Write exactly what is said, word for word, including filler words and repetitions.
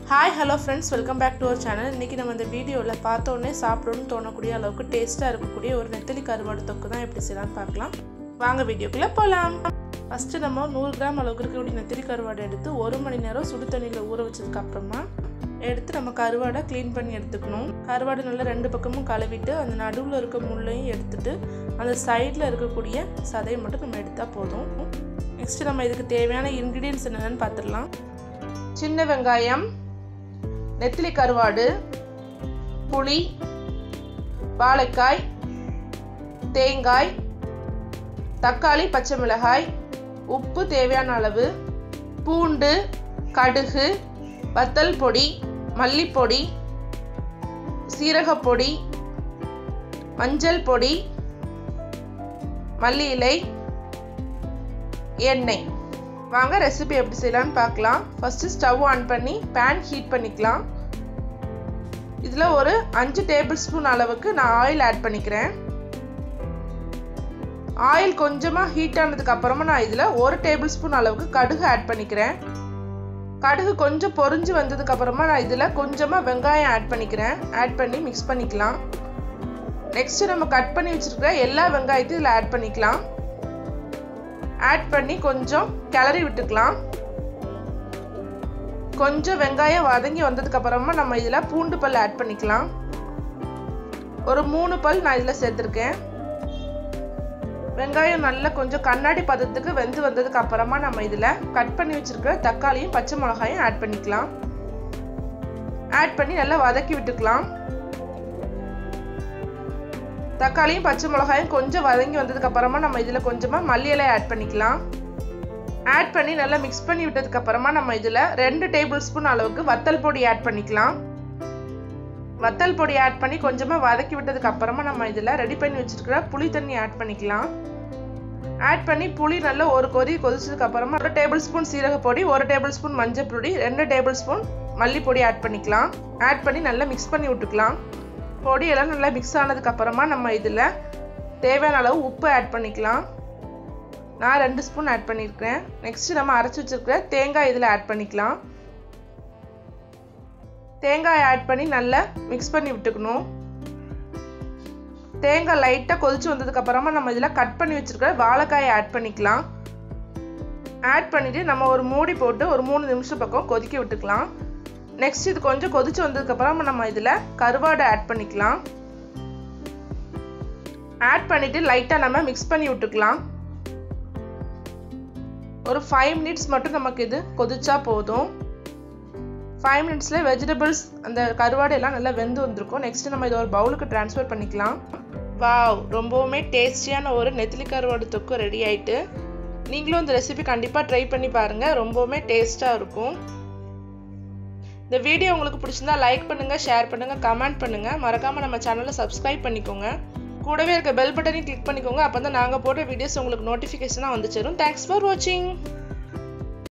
Hi hello friends, welcome back to our channel. இன்னைக்கு நம்ம இந்த வீடியோல பார்த்த உடனே சாப்பிடணும்னு தோணக்கூடிய அளவுக்கு டேஸ்டா இருக்கக்கூடிய ஒரு நெத்திலி கருவாடு தொக்கு தான் எப்படி செய்யலாம்னு பார்க்கலாம். வாங்க வீடியோக்குள்ள போலாம். ஃபர்ஸ்ட் நம்ம நூறு கிராம் அளவுக்கு இருக்கக்கூடிய நெத்திலி கருவாடு எடுத்து ஒரு மணி நேரம் சுடு தண்ணியில ஊற வச்சதுக்கு அப்புறமா எடுத்து நம்ம கருவாடை க்ளீன் பண்ணி எடுத்துக்கணும். கருவாடு நல்லா ரெண்டு பக்கமும் கழுவிட்டு அந்த நடுவுல இருக்க முள்ளையும் எடுத்துட்டு அந்த சைடுல இருக்கக்கூடிய சதையை மட்டும் நம்ம எடுத்தா போதும். நெக்ஸ்ட் நம்ம இதுக்கு தேவையான இன்கிரிடியன்ட்ஸ் என்னன்னு பார்த்துடலாம். சின்ன வெங்காயம், நெத்திலி கருவாடு, புளி, வாழைக்காய், தேங்காய், தக்காளி, பச்சை மிளகாய், உப்பு தேவையான அளவு, பூண்டு, கடுகு, வத்தல் பொடி, மல்லிப்பொடி, சீரகப்பொடி, மஞ்சள் பொடி, மல்லி இலை, எண்ணெய். வாங்க ரெசிபி எப்படி செய்யலாம்னு பார்க்கலாம். ஃபர்ஸ்ட் ஸ்டவ் ஆன் பண்ணி பேன் ஹீட் பண்ணிக்கலாம். இதில் ஒரு அஞ்சு டேபிள் ஸ்பூன் அளவுக்கு நான் ஆயில் ஆட் பண்ணிக்கிறேன். ஆயில் கொஞ்சமாக ஹீட் ஆனதுக்கு அப்புறமா நான் இதில் ஒரு டேபிள் ஸ்பூன் அளவுக்கு கடுகு ஆட் பண்ணிக்கிறேன். கடுகு கொஞ்சம் பொரிஞ்சு வந்ததுக்கு அப்புறமா நான் இதில் கொஞ்சமாக வெங்காயம் ஆட் பண்ணிக்கிறேன். ஆட் பண்ணி மிக்ஸ் பண்ணிக்கலாம். நெக்ஸ்ட் நம்ம கட் பண்ணி வச்சிருக்கிற எல்லா வெங்காயத்தையும் இதில் ஆட் பண்ணிக்கலாம். ஆட் பண்ணி கொஞ்சம் கிளறி விட்டுக்கலாம். கொஞ்சம் வெங்காயம் வதங்கி வந்ததுக்கு அப்புறமா நம்ம இதில் பூண்டு பல் ஆட் பண்ணிக்கலாம். ஒரு மூணு பல் நான் இதில் சேர்த்துருக்கேன். வெங்காயம் நல்லா கொஞ்சம் கண்ணாடி பதத்துக்கு வெந்து வந்ததுக்கு அப்புறமா நம்ம இதில் கட் பண்ணி வச்சிருக்கிற தக்காளியும் பச்சை மிளகாயும் ஆட் பண்ணிக்கலாம். ஆட் பண்ணி நல்லா வதக்கி விட்டுக்கலாம். தக்காளியும் பச்சை மிளகாயும் கொஞ்சம் வதங்கி வந்ததுக்கு அப்புறமா நம்ம இதில் கொஞ்சமாக மல்லி இலை ஆட் பண்ணிக்கலாம். ஆட் பண்ணி நல்லா மிக்ஸ் பண்ணி விட்டதுக்கு அப்புறமா நம்ம இதில் ரெண்டு டேபிள் ஸ்பூன் அளவுக்கு வத்தல் பொடி ஆட் பண்ணிக்கலாம். வத்தல் பொடி ஆட் பண்ணி கொஞ்சமாக வதக்கி விட்டதுக்கு அப்புறமா நம்ம இதில் ரெடி பண்ணி வச்சிருக்கிற புளி தண்ணி ஆட் பண்ணிக்கலாம். ஆட் பண்ணி புளி நல்லா ஒரு கொதி கொதிச்சதுக்கு அப்புறமா ஒரு டேபிள் ஸ்பூன் சீரக பொடி, ஒரு டேபிள் ஸ்பூன் மஞ்சள் பொடி, ரெண்டு டேபிள் ஸ்பூன் மல்லிப்பொடி ஆட் பண்ணிக்கலாம். ஆட் பண்ணி நல்லா மிக்ஸ் பண்ணி விட்டுக்கலாம். பொடியெல்லாம் நல்லா மிக்ஸ் ஆனதுக்கு அப்புறமா நம்ம இதில் தேவையான அளவு உப்பு ஆட் பண்ணிக்கலாம். நான் ரெண்டு ஸ்பூன் ஆட் பண்ணியிருக்கிறேன். நெக்ஸ்ட் நம்ம அரைச்சி வச்சிருக்கிற தேங்காய் இதில் ஆட் பண்ணிக்கலாம். தேங்காய் ஆட் பண்ணி நல்லா மிக்ஸ் பண்ணி விட்டுக்கணும். தேங்காய் லைட்டாக கொதிச்சு வந்ததுக்கு அப்புறமா நம்ம இதில் கட் பண்ணி வச்சிருக்கிற வாழைக்காயை ஆட் பண்ணிக்கலாம். ஆட் பண்ணிட்டு நம்ம ஒரு மூடி போட்டு ஒரு மூணு நிமிஷம் பக்கம் கொதிக்க விட்டுக்கலாம். நெக்ஸ்ட் இது கொஞ்சம் கொதிச்சு வந்ததுக்கு அப்புறமா நம்ம இதில் கருவாடை ஆட் பண்ணிக்கலாம். ஆட் பண்ணிட்டு லைட்டாக நம்ம மிக்ஸ் பண்ணி விட்டுக்கலாம். ஒரு ஃபைவ் மினிட்ஸ் மட்டும் நமக்கு இது கொதிச்சா போதும். ஃபைவ் மினிட்ஸில் வெஜிடபிள்ஸ் அந்த கருவாடு எல்லாம் நல்லா வெந்து வந்திருக்கும். நெக்ஸ்ட் நம்ம இதை ஒரு பவுலுக்கு ட்ரான்ஸ்ஃபர் பண்ணிக்கலாம். வாவ், ரொம்பவுமே டேஸ்டியான ஒரு நெத்திலி கருவாடு தொக்கு ரெடி ஆயிட்டு. நீங்களும் இந்த ரெசிபி கண்டிப்பாக ட்ரை பண்ணி பாருங்கள். ரொம்பவுமே டேஸ்ட்டாக இருக்கும். இந்த வீடியோ உங்களுக்கு பிடிச்சிருந்தா லைக் பண்ணுங்கள், ஷேர் பண்ணுங்கள், கமெண்ட் பண்ணுங்கள். மறக்காமல் நம்ம சேனலை சப்ஸ்கிரைப் பண்ணிக்கோங்க. கூடவே இருக்க பெல் பட்டனையும் கிளிக் பண்ணிக்கோங்க. அப்போ தான் நாங்கள் போடுற வீடியோஸ் உங்களுக்கு நோட்டிஃபிகேஷனாக வந்து சேரும். தேங்க்ஸ் ஃபார் வாட்சிங்.